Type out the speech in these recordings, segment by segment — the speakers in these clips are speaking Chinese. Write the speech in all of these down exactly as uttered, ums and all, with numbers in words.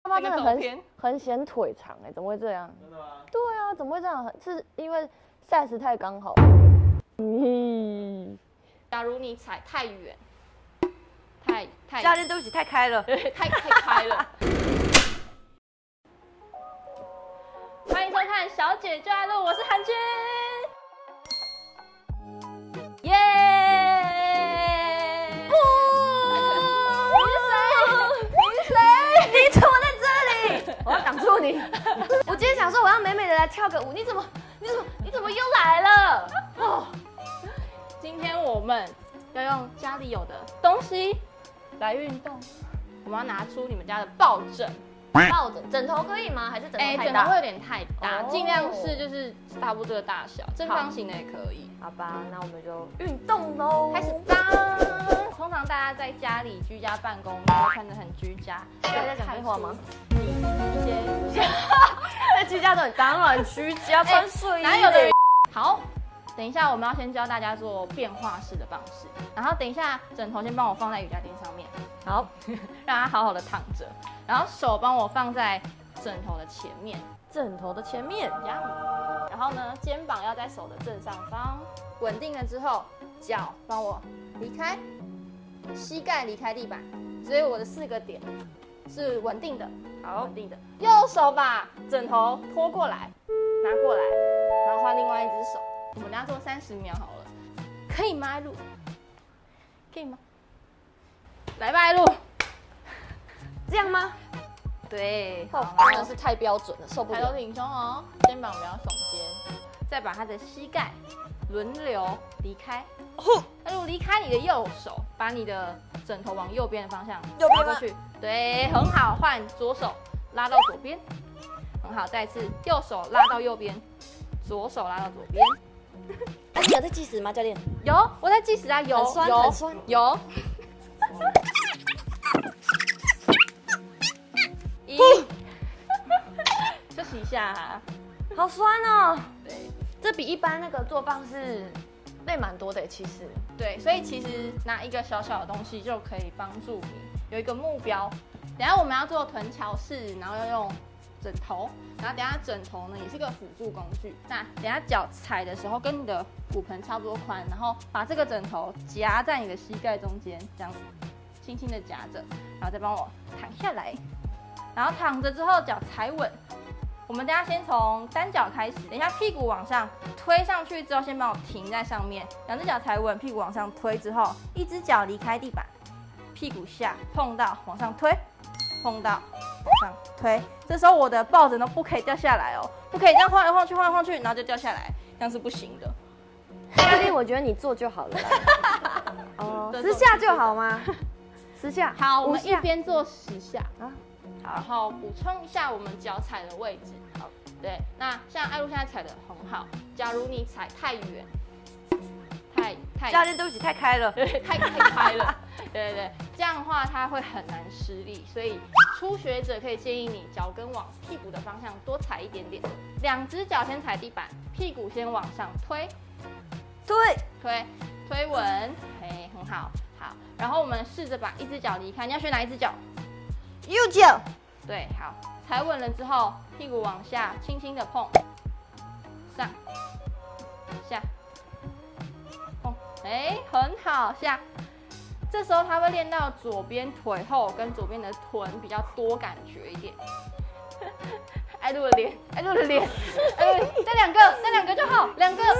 妈妈真的很很嫌腿长哎、欸，怎么会这样？真的吗？对啊，怎么会这样？是因为 size 太刚好。嗯， 假如你踩太远，太太教练对不起，太开了， 太太开了。欢迎收看《小姐就爱录》，我是韩君。耶！你是谁？你是谁？ 你怎么在这里？ 我要挡住你。 我今天想说我要美美的来跳个舞，你怎么？ 你怎么？你怎么又来了？哦，今天我们要用家里有的东西来运动。我们要拿出你们家的抱枕。 抱枕枕头可以吗？还是枕头太大？ 哎，枕头会有点太大，尽、 哦、 量是就是差不多这个大小，正方形的也可以。 好吧，那我们就运动喽， 开始吧。通常大家在家里居家办公，都会穿得很居家。 大家在讲废话吗？ 你一些在居家的当然居家穿睡衣、 哪有的人？好，等一下我们要先教大家做变化式的方式，然后等一下枕头先帮我放在瑜伽垫上面， 好， 让它好好的躺着，然后手帮我放在枕头的前面， 枕头的前面， 这样。然后呢，肩膀要在手的正上方，稳定了之后，脚帮我离开，膝盖离开地板，所以我的四个点是稳定的，好，稳定的。右手把枕头拖过来，拿过来，然后换另外一只手。我们等下做三十秒好了，可以吗？艾露，可以吗？来吧，艾露， 这样吗？ 对， 哦，真的是太标准了，受不了。 抬头挺胸哦，肩膀不要耸肩，再把他的膝盖轮流离开。艾露离开你的右手，把你的枕头往右边的方向右边过去。对，很好，换左手拉到左边，很好，再次右手拉到右边，左手拉到左边。 哎，你有在计时吗，教练？ 有，我在计时啊，有， 很酸有， 很酸有。一，休息一下、啊， 好酸哦。 对， 这比一般那个做棒是累蛮多的，其实。 对，所以其实拿一个小小的东西就可以帮助你有一个目标。等一下我们要做臀桥式，然后要用枕头，然后等一下枕头呢也是个辅助工具。那等一下脚踩的时候跟你的骨盆差不多宽，然后把这个枕头夹在你的膝盖中间，这样轻轻的夹着，然后再帮我躺下来。然后躺着之后脚踩稳，我们等一下先从单脚开始，等一下屁股往上推上去之后，先帮我停在上面，两只脚踩稳，屁股往上推之后，一只脚离开地板，屁股下碰到往上推，碰到往上推，这时候我的抱枕都不可以掉下来哦，不可以这样晃来晃去晃来晃去，然后就掉下来，这样是不行的。 教练，我觉得你做就好了啦。 哦，十下就好吗？十下。 好，我们一边做十下啊。 好，然后补充一下我们脚踩的位置。好，对，那像艾露现在踩的很好。假如你踩太远，太太教练对不起，太开了， 对，太太开了，对对对，这样的话它会很难施力，所以初学者可以建议你脚跟往屁股的方向多踩一点点，两只脚先踩地板，屁股先往上推， 推推推稳，嘿，很好，好，然后我们试着把一只脚离开，你要选哪一只脚？ 右脚。 对，好，踩稳了之后，屁股往下轻轻的碰，上下碰，哎，很好，下。这时候它会练到左边腿后跟左边的臀比较多感觉一点。艾露的脸，艾露的脸，哎，再两个，再两个就好，两个。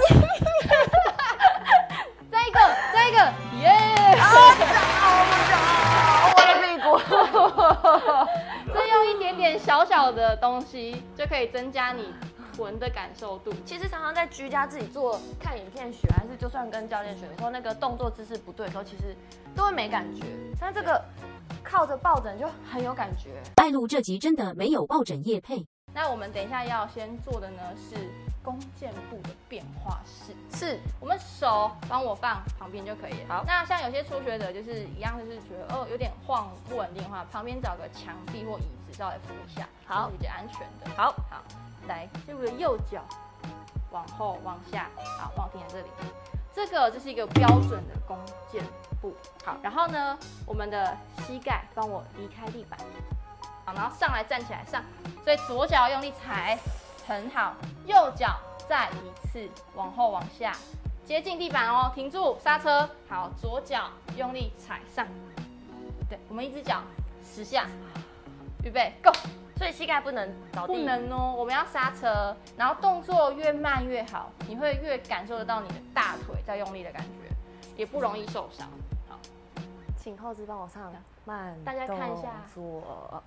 再一个，再一个，耶！ 我的屁股。 再用一点点小小的东西，就可以增加你臀的感受度。 其实常常在居家自己做，看影片学，还是就算跟教练学的时候，那个动作姿势不对的时候，其实都会没感觉。但这个靠着抱枕就很有感觉。 艾露这集真的没有抱枕业配。 那我们等一下要先做的呢是弓箭步的变化式， 是我们手帮我放旁边就可以了。 好， 那像有些初学者就是一样，就是觉得哦有点晃不稳定的话，旁边找个墙壁或椅子稍微扶一下， 好， 是比较安全的。 好， 好，来，是我的右脚往后往下，好，帮我停在这里。这个就是一个标准的弓箭步。好，然后呢，我们的膝盖帮我离开地板。 好，然后上来站起来上，所以左脚用力踩，很好，右脚再一次往后往下，接近地板哦，停住刹车，好，左脚用力踩上，对，我们一只脚十下，预备 ，Go。 所以膝盖不能着地， 不能哦，我们要刹车，然后动作越慢越好，你会越感受得到你的大腿在用力的感觉，也不容易受伤。好， 请后置帮我上慢， 大家看一下做。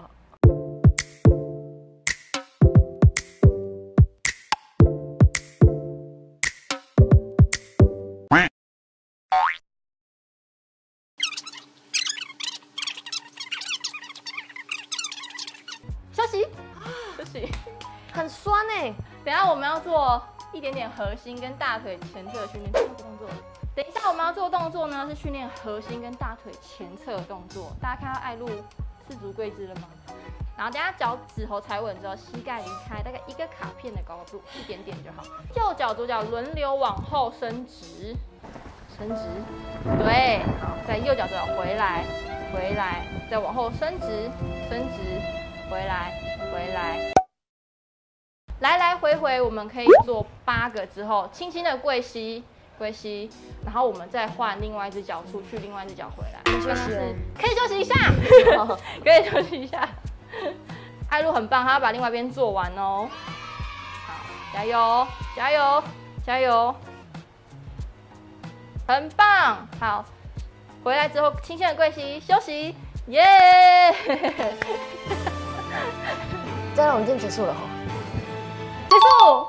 休息，休息。 很酸哎。 等一下我们要做一点点核心跟大腿前侧的训练，这个动作。等一下我们要做动作呢，是训练核心跟大腿前侧的动作。大家看到爱露四足跪姿了吗？然后等一下脚趾头踩稳之后，膝盖离开大概一个卡片的高度，一点点就好。右脚左脚轮流往后伸直，伸直，对，好，再右脚左脚回来，回来，再往后伸直，伸直，回来，回来。来来回回，我们可以做八个之后，轻轻的跪膝，跪膝，然后我们再换另外一只脚出去，另外一只脚回来。 休息了， 可以休息一下，可以休息一下。爱露很棒，她要把另外一边做完哦。好，加油，加油，加油，很棒。好，回来之后轻轻的跪膝，休息，耶、yeah! 家人，我们今天结束了哈。 结束。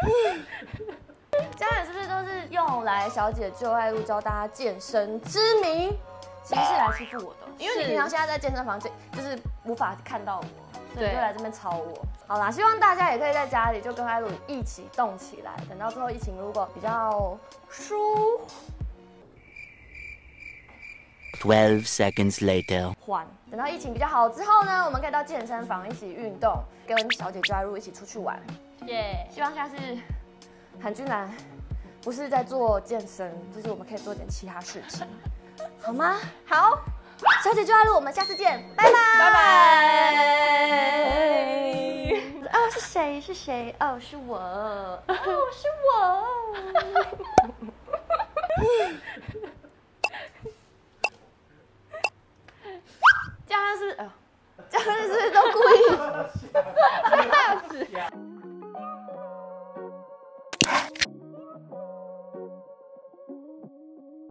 家人是不是都是用来小姐救爱露教大家健身之名，其实是来欺负我的？因为你平常现在在健身房，就是无法看到我，所以你就来这边抄我。好啦，希望大家也可以在家里就跟爱露一起动起来。等到之后疫情如果比较舒 Twelve seconds later. 缓，等到疫情比较好之后呢，我们可以到健身房一起运动，跟小姐救爱露一起出去玩。 耶、 希望下次韩君兰不是在做健身，就是我们可以做点其他事情，好吗？好，小姐救爱露，我们下次见，拜拜， 拜拜。 哦，是谁？是谁？哦，是我。哦，是我。